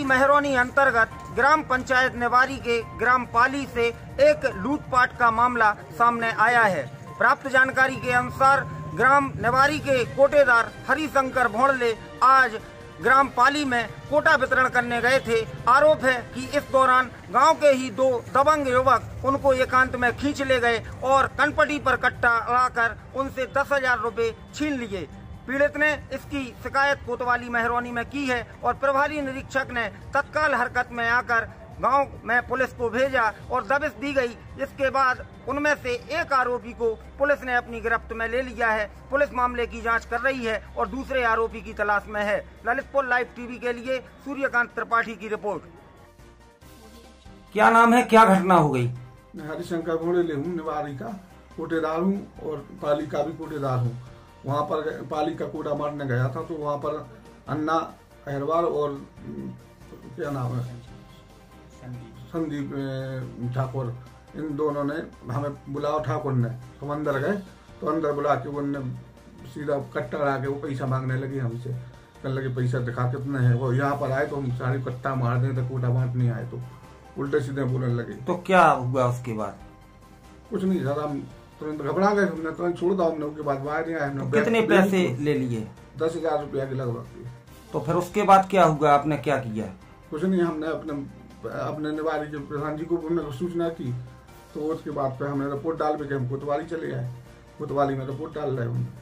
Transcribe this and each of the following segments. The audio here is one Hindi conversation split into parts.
कोतवाली महरौनी अंतर्गत ग्राम पंचायत नेवारी के ग्राम पाली से एक लूटपाट का मामला सामने आया है। प्राप्त जानकारी के अनुसार ग्राम नेवारी के कोटेदार हरिशंकर भोंडले आज ग्राम पाली में कोटा वितरण करने गए थे। आरोप है कि इस दौरान गांव के ही दो दबंग युवक उनको एकांत में खींच ले गए और कनपटी पर कट्टा लाकर उनसे 10,000 रुपए छीन लिए। पीड़ित ने इसकी शिकायत कोतवाली महरौनी में की है और प्रभारी निरीक्षक ने तत्काल हरकत में आकर गांव में पुलिस को भेजा और दबिश दी गई। जिसके बाद उनमें से एक आरोपी को पुलिस ने अपनी गिरफ्त में ले लिया है। पुलिस मामले की जांच कर रही है और दूसरे आरोपी की तलाश में है। ललितपुर लाइव टीवी के लिए सूर्यकांत त्रिपाठी की रिपोर्ट। क्या नाम है, क्या घटना हो गई? मैं हरिशंकर भोंडले हूँ, नेवारी का कोटेदार हूँ और पाली का भी कोटेदार हूँ। वहाँ पर पाली का कोटा मारने गया था तो वहाँ पर अन्ना अहरवाल और क्या नाम है संदीप ठाकुर, इन दोनों ने हमें बुलाओ। ठाकुर ने हम अंदर गए तो अंदर बुला के उन्होंने सीधा कट्टा ला के वो पैसा मांगने लगे हमसे। कहने लगे पैसा दिखा कितने हैं। वो यहाँ पर आए तो हम सारे कट्टा मार दें तो कोटा बांटने आए तो उल्टे सीधे बोलने लगे। तो क्या हुआ उसके बाद? कुछ नहीं सर, हम तुरंत घबरा गए, हमने तुरंत छोड़ दिया। हमने उसके बाद बाहर नहीं आए। कितने पैसे ले लिए? 10,000 रुपया के लगभग। तो फिर उसके बाद क्या हुआ, आपने क्या किया? कुछ नहीं, हमने अपने नेवारी के प्रधान जी को सूचना की तो उसके बाद पे हमने रिपोर्ट डाल के हम कोतवाली चले आए। कोतवाली में रिपोर्ट डाल रहे हैं।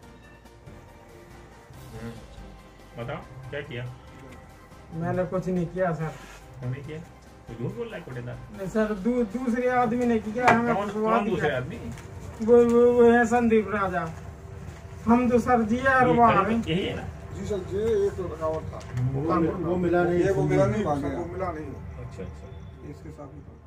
बताओ क्या किया? मैंने कुछ नहीं किया सर। नहीं किया? झूठ बोल रहा है कोटेदार? नहीं सर, दूसरे आदमी ने किया। हमें कौन दूसरे आदमी? वो है संदीप राजा। हम तो सर जी यही है ना? जी सर, ये तो रकावट था। वो मिला नहीं, वो मिला नहीं। अच्छा इसके साथ